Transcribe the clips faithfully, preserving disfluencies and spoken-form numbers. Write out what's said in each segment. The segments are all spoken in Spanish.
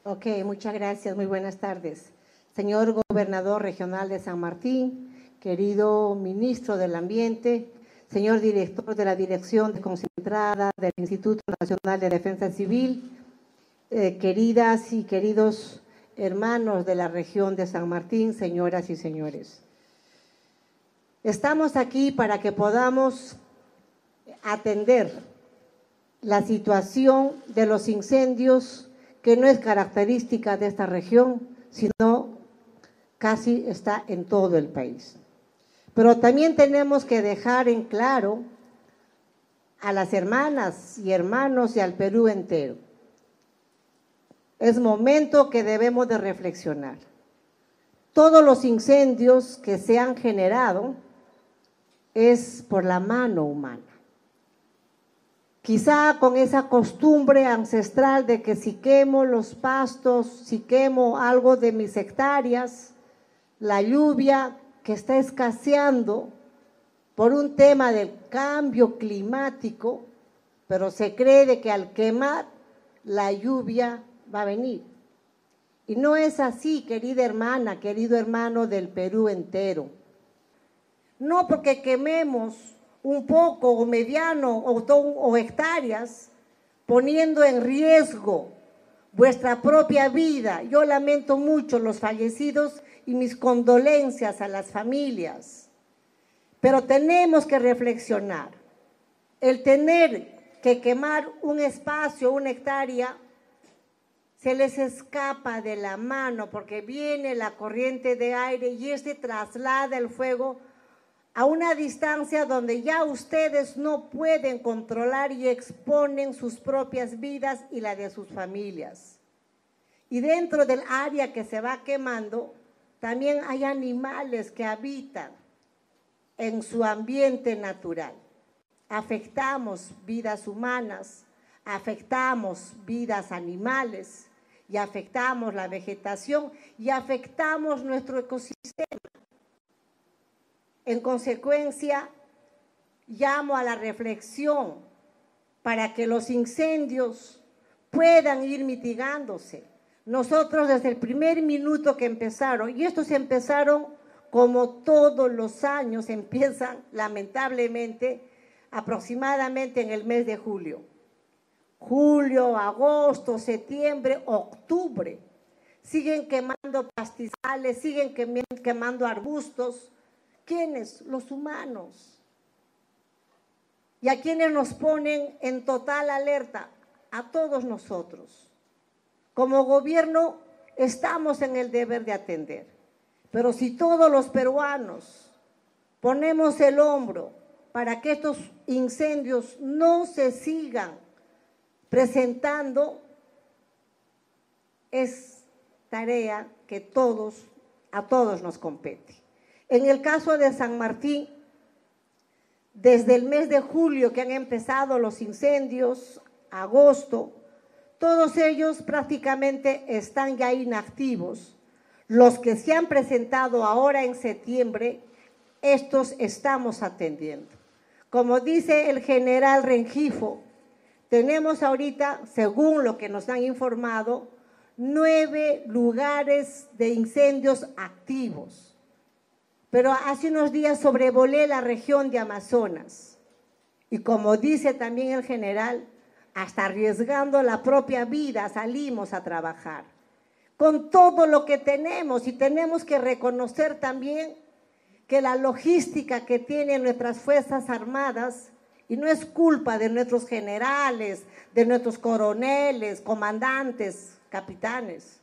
Ok, muchas gracias, muy buenas tardes. Señor Gobernador Regional de San Martín, querido Ministro del Ambiente, señor Director de la Dirección Desconcentrada del Instituto Nacional de Defensa Civil, eh, queridas y queridos hermanos de la región de San Martín, señoras y señores. Estamos aquí para que podamos atender la situación de los incendios que no es característica de esta región, sino casi está en todo el país. Pero también tenemos que dejar en claro a las hermanas y hermanos y al Perú entero. Es momento que debemos de reflexionar. Todos los incendios que se han generado es por la mano humana. Quizá con esa costumbre ancestral de que si quemo los pastos, si quemo algo de mis hectáreas, la lluvia que está escaseando por un tema del cambio climático, pero se cree de que al quemar la lluvia va a venir. Y no es así, querida hermana, querido hermano del Perú entero. No porque quememos un poco o mediano o, o hectáreas, poniendo en riesgo vuestra propia vida. Yo lamento mucho los fallecidos y mis condolencias a las familias. Pero tenemos que reflexionar. El tener que quemar un espacio, una hectárea, se les escapa de la mano porque viene la corriente de aire y este traslada el fuego a una distancia donde ya ustedes no pueden controlar y exponen sus propias vidas y la de sus familias. Y dentro del área que se va quemando, también hay animales que habitan en su ambiente natural. Afectamos vidas humanas, afectamos vidas animales y afectamos la vegetación y afectamos nuestro ecosistema. En consecuencia, llamo a la reflexión para que los incendios puedan ir mitigándose. Nosotros desde el primer minuto que empezaron, y estos empezaron como todos los años, empiezan lamentablemente aproximadamente en el mes de julio. Julio, agosto, septiembre, octubre. Siguen quemando pastizales, siguen quemando arbustos. ¿Quiénes? Los humanos. ¿Y a quiénes nos ponen en total alerta? A todos nosotros. Como gobierno estamos en el deber de atender, pero si todos los peruanos ponemos el hombro para que estos incendios no se sigan presentando, es tarea que todos, a todos nos compete. En el caso de San Martín, desde el mes de julio que han empezado los incendios, agosto, todos ellos prácticamente están ya inactivos. Los que se han presentado ahora en septiembre, estos estamos atendiendo. Como dice el general Rengifo, tenemos ahorita, según lo que nos han informado, nueve lugares de incendios activos. Pero hace unos días sobrevolé la región de Amazonas y como dice también el general, hasta arriesgando la propia vida salimos a trabajar con todo lo que tenemos y tenemos que reconocer también que la logística que tienen nuestras Fuerzas Armadas, y no es culpa de nuestros generales, de nuestros coroneles, comandantes, capitanes,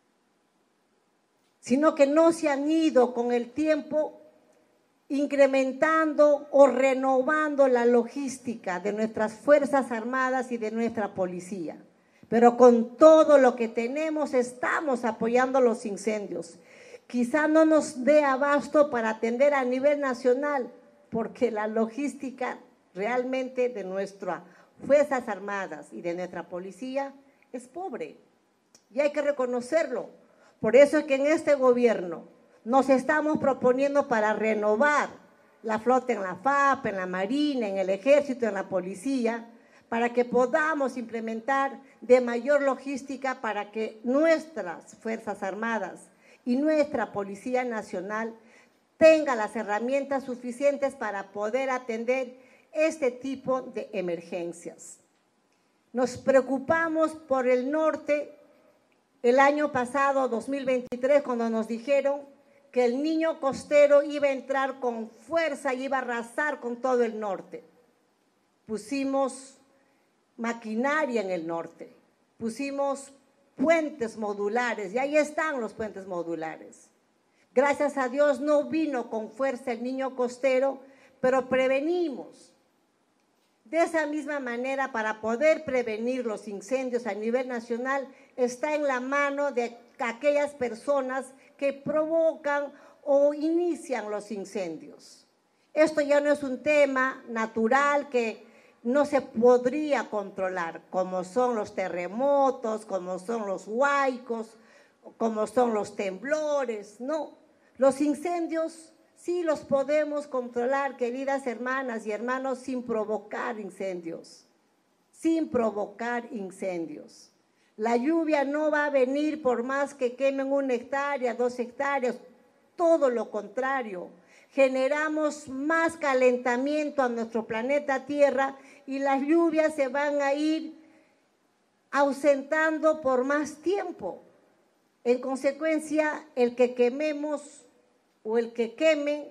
sino que no se han ido con el tiempo incrementando o renovando la logística de nuestras Fuerzas Armadas y de nuestra policía. Pero con todo lo que tenemos estamos apoyando los incendios. Quizá no nos dé abasto para atender a nivel nacional, porque la logística realmente de nuestras Fuerzas Armadas y de nuestra policía es pobre. Y hay que reconocerlo. Por eso es que en este gobierno nos estamos proponiendo para renovar la flota en la F A P, en la Marina, en el Ejército, en la Policía, para que podamos implementar de mayor logística para que nuestras Fuerzas Armadas y nuestra Policía Nacional tenga las herramientas suficientes para poder atender este tipo de emergencias. Nos preocupamos por el norte el año pasado, dos mil veintitrés, cuando nos dijeron que el niño costero iba a entrar con fuerza y iba a arrasar con todo el norte. Pusimos maquinaria en el norte, pusimos puentes modulares y ahí están los puentes modulares. Gracias a Dios no vino con fuerza el niño costero, pero prevenimos. De esa misma manera, para poder prevenir los incendios a nivel nacional, está en la mano de aquellas personas que provocan o inician los incendios. Esto ya no es un tema natural que no se podría controlar, como son los terremotos, como son los huaicos, como son los temblores, no. Los incendios sí los podemos controlar, queridas hermanas y hermanos, sin provocar incendios, sin provocar incendios. La lluvia no va a venir por más que quemen una hectárea, dos hectáreas, todo lo contrario. Generamos más calentamiento a nuestro planeta Tierra y las lluvias se van a ir ausentando por más tiempo. En consecuencia, el que quememos o el que quemen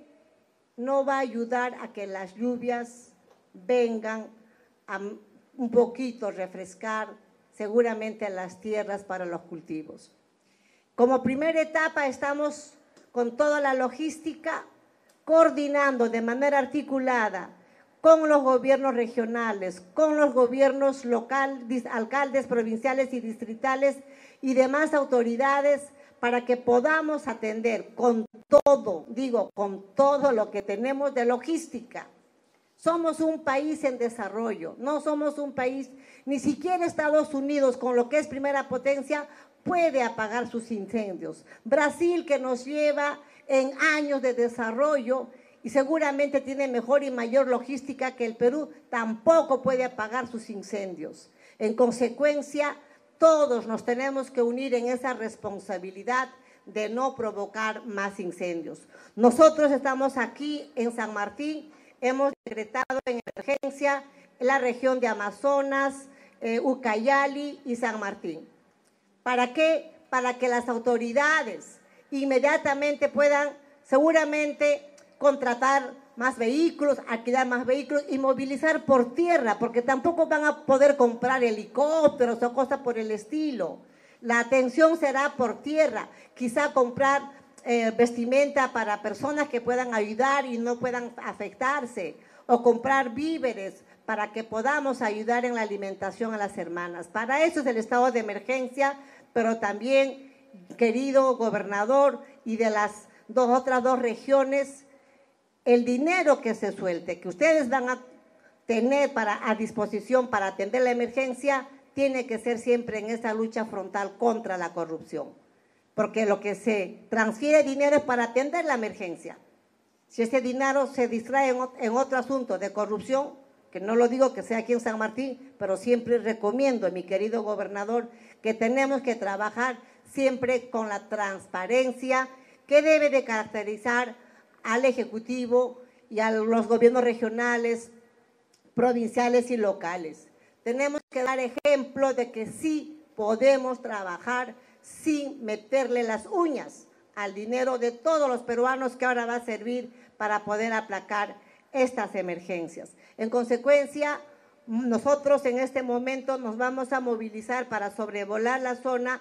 no va a ayudar a que las lluvias vengan a un poquito refrescar seguramente las tierras para los cultivos. Como primera etapa estamos con toda la logística, coordinando de manera articulada con los gobiernos regionales, con los gobiernos locales, alcaldes provinciales y distritales y demás autoridades para que podamos atender con todo, digo, con todo lo que tenemos de logística. Somos un país en desarrollo, no somos un país, ni siquiera Estados Unidos, con lo que es primera potencia, puede apagar sus incendios. Brasil, que nos lleva en años de desarrollo y seguramente tiene mejor y mayor logística que el Perú, tampoco puede apagar sus incendios. En consecuencia, todos nos tenemos que unir en esa responsabilidad de no provocar más incendios. Nosotros estamos aquí en San Martín, hemos decretado en emergencia en la región de Amazonas, eh, Ucayali y San Martín. ¿Para qué? Para que las autoridades inmediatamente puedan seguramente contratar más vehículos, alquilar más vehículos y movilizar por tierra, porque tampoco van a poder comprar helicópteros o cosas por el estilo. La atención será por tierra, quizá comprar eh, vestimenta para personas que puedan ayudar y no puedan afectarse, o comprar víveres para que podamos ayudar en la alimentación a las hermanas. Para eso es el estado de emergencia, pero también, querido gobernador, y de las dos, otras dos regiones, el dinero que se suelte, que ustedes van a tener para, a disposición para atender la emergencia, tiene que ser siempre en esta lucha frontal contra la corrupción. Porque lo que se transfiere dinero es para atender la emergencia. Si ese dinero se distrae en, en otro asunto de corrupción, que no lo digo que sea aquí en San Martín, pero siempre recomiendo, mi querido gobernador, que tenemos que trabajar siempre con la transparencia que debe de caracterizar al Ejecutivo y a los gobiernos regionales, provinciales y locales. Tenemos que dar ejemplo de que sí podemos trabajar sin meterle las uñas al dinero de todos los peruanos que ahora va a servir para poder aplacar estas emergencias. En consecuencia, nosotros en este momento nos vamos a movilizar para sobrevolar la zona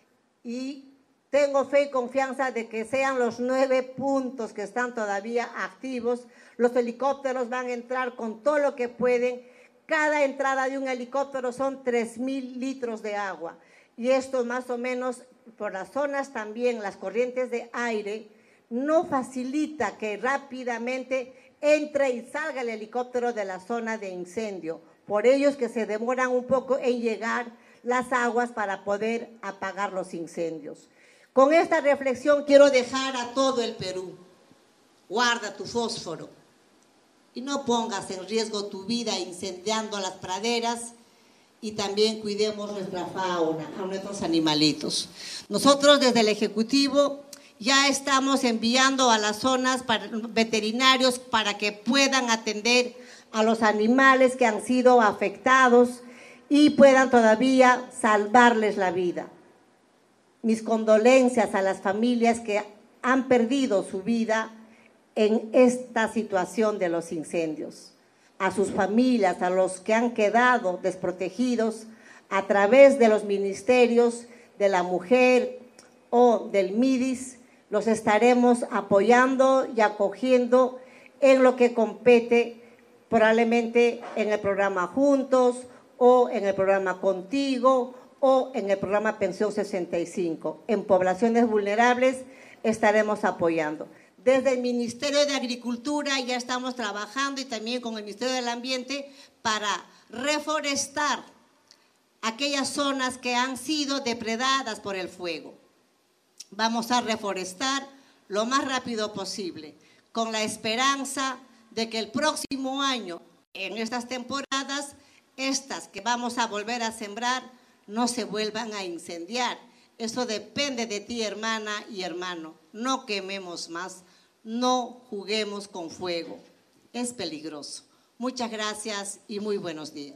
y tengo fe y confianza de que sean los nueve puntos que están todavía activos. Los helicópteros van a entrar con todo lo que pueden. Cada entrada de un helicóptero son tres mil litros de agua. Y esto más o menos por las zonas también, las corrientes de aire, no facilita que rápidamente entre y salga el helicóptero de la zona de incendio. Por ello es que se demoran un poco en llegar las aguas para poder apagar los incendios. Con esta reflexión quiero dejar a todo el Perú. Guarda tu fósforo. y no pongas en riesgo tu vida incendiando las praderas, y también cuidemos nuestra fauna, a nuestros animalitos. Nosotros desde el Ejecutivo ya estamos enviando a las zonas para, veterinarios para que puedan atender a los animales que han sido afectados y puedan todavía salvarles la vida. Mis condolencias a las familias que han perdido su vida en esta situación de los incendios, a sus familias, a los que han quedado desprotegidos a través de los ministerios de la mujer o del MIDIS, los estaremos apoyando y acogiendo en lo que compete, probablemente en el programa Juntos o en el programa Contigo o en el programa Pensión sesenta y cinco. En poblaciones vulnerables estaremos apoyando. Desde el Ministerio de Agricultura ya estamos trabajando y también con el Ministerio del Ambiente para reforestar aquellas zonas que han sido depredadas por el fuego. Vamos a reforestar lo más rápido posible, con la esperanza de que el próximo año, en estas temporadas, estas que vamos a volver a sembrar, no se vuelvan a incendiar. Eso depende de ti, hermana y hermano. No quememos más, no juguemos con fuego. Es peligroso. Muchas gracias y muy buenos días.